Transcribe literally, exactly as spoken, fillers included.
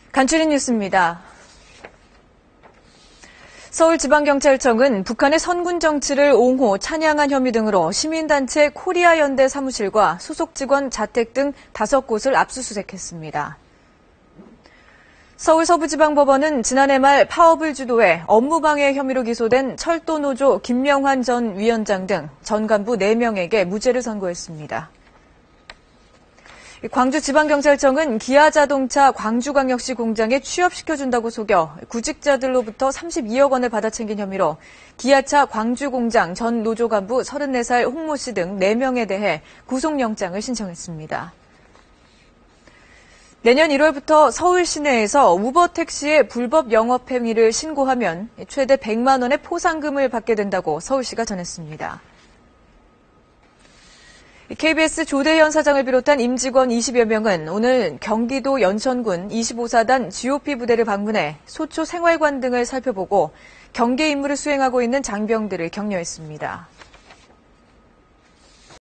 간추린 뉴스입니다. 서울지방경찰청은 북한의 선군 정치를 옹호, 찬양한 혐의 등으로 시민단체 코리아연대 사무실과 소속 직원 자택 등 다섯 곳을 압수수색했습니다. 서울 서부지방법원은 지난해 말 파업을 주도해 업무방해 혐의로 기소된 철도노조 김명환 전 위원장 등 전 간부 네 명에게 무죄를 선고했습니다. 광주지방경찰청은 기아자동차 광주광역시 공장에 취업시켜준다고 속여 구직자들로부터 삼십이억 원을 받아챙긴 혐의로 기아차 광주공장 전 노조 간부 서른네 살 홍모 씨 등 네 명에 대해 구속영장을 신청했습니다. 내년 일월부터 서울 시내에서 우버 택시의 불법 영업 행위를 신고하면 최대 백만 원의 포상금을 받게 된다고 서울시가 전했습니다. 케이비에스 조대현 사장을 비롯한 임직원 이십여 명은 오늘 경기도 연천군 이십오 사단 지오피 부대를 방문해 소초 생활관 등을 살펴보고 경계 임무를 수행하고 있는 장병들을 격려했습니다.